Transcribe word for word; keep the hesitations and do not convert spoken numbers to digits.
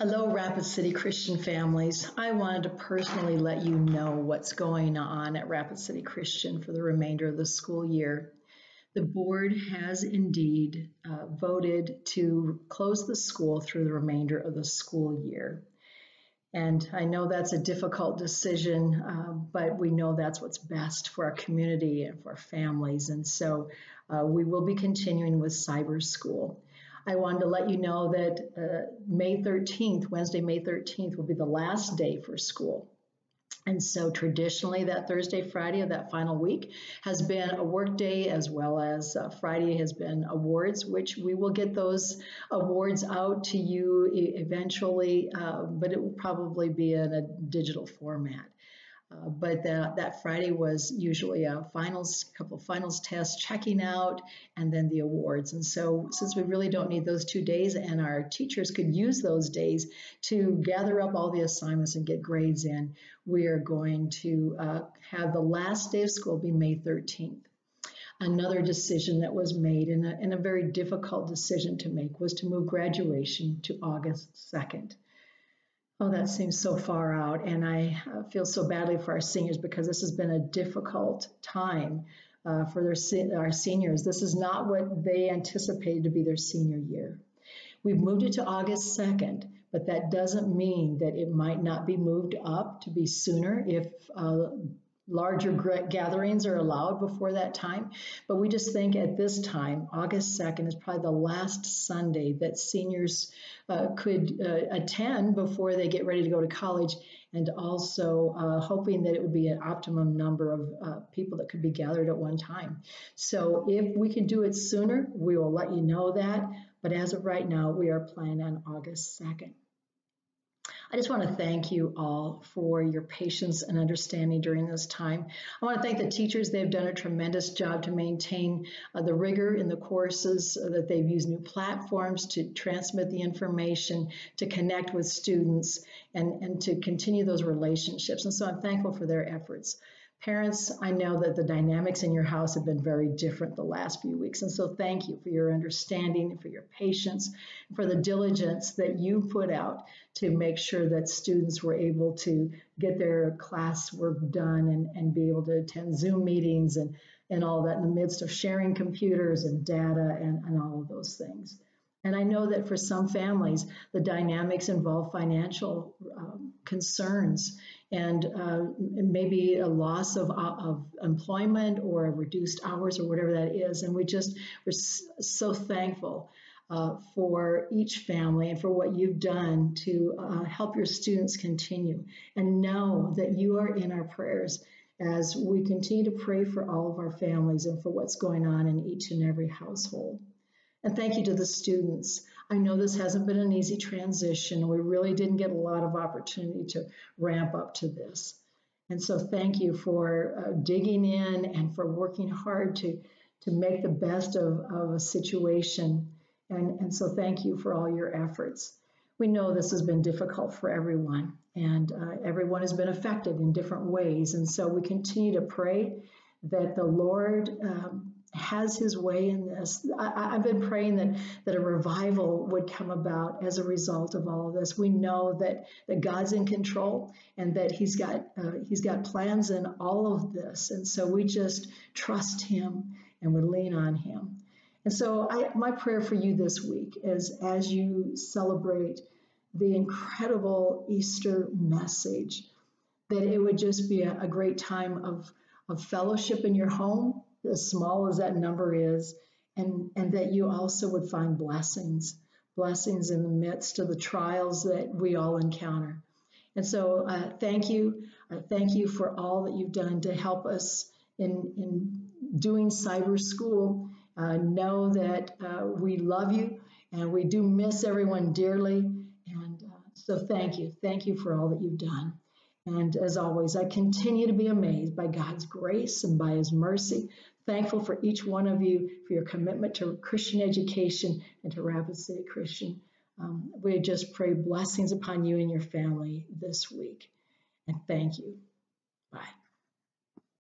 Hello, Rapid City Christian families. I wanted to personally let you know what's going on at Rapid City Christian for the remainder of the school year. The board has indeed uh, voted to close the school through the remainder of the school year. And I know that's a difficult decision, uh, but we know that's what's best for our community and for our families. And so uh, we will be continuing with cyber school. I wanted to let you know that uh, May thirteenth, Wednesday, May thirteenth, will be the last day for school. And so traditionally that Thursday, Friday of that final week has been a work day, as well as uh, Friday has been awards, which we will get those awards out to you e- eventually, uh, but it will probably be in a digital format. Uh, but that, that Friday was usually a finals, couple of finals tests, checking out, and then the awards. And so since we really don't need those two days and our teachers could use those days to gather up all the assignments and get grades in, we are going to uh, have the last day of school be May thirteenth. Another decision that was made, and a, and a very difficult decision to make, was to move graduation to August second. Oh, that seems so far out, and I uh, feel so badly for our seniors because this has been a difficult time uh, for their, our seniors. This is not what they anticipated to be their senior year. We've moved it to August second, but that doesn't mean that it might not be moved up to be sooner if uh, larger gatherings are allowed before that time. But we just think at this time, August second is probably the last Sunday that seniors uh, could uh, attend before they get ready to go to college, and also uh, hoping that it would be an optimum number of uh, people that could be gathered at one time. So if we can do it sooner, we will let you know that. But as of right now, we are planning on August second. I just want to thank you all for your patience and understanding during this time. I want to thank the teachers. They've done a tremendous job to maintain uh, the rigor in the courses, uh, that they've used new platforms to transmit the information, to connect with students, and, and to continue those relationships. And so I'm thankful for their efforts. Parents, I know that the dynamics in your house have been very different the last few weeks. And so thank you for your understanding, for your patience, for the diligence that you put out to make sure that students were able to get their classwork done and, and be able to attend Zoom meetings and, and all that in the midst of sharing computers and data and, and all of those things. And I know that for some families, the dynamics involve financial um, concerns and uh, maybe a loss of, of employment or reduced hours or whatever that is. And we just, we're so thankful uh, for each family and for what you've done to uh, help your students continue. And know that you are in our prayers as we continue to pray for all of our families and for what's going on in each and every household. And thank you to the students. I know this hasn't been an easy transition. We really didn't get a lot of opportunity to ramp up to this. And so thank you for uh, digging in and for working hard to, to make the best of, of a situation. And, and so thank you for all your efforts. We know this has been difficult for everyone, and uh, everyone has been affected in different ways. And so we continue to pray that the Lord um, has his way in this. I, I've been praying that, that a revival would come about as a result of all of this. We know that, that God's in control and that he's got, uh, he's got plans in all of this. And so we just trust him and we lean on him. And so I, my prayer for you this week is, as you celebrate the incredible Easter message, that it would just be a, a great time of, of fellowship in your home, as small as that number is, and, and that you also would find blessings, blessings in the midst of the trials that we all encounter. And so uh, thank you. Uh, thank you for all that you've done to help us in, in doing cyber school. Uh, know that uh, we love you and we do miss everyone dearly. And uh, so thank you. Thank you for all that you've done. And as always, I continue to be amazed by God's grace and by his mercy. Thankful for each one of you, for your commitment to Christian education and to Rapid City Christian. Um, we just pray blessings upon you and your family this week. And thank you. Bye.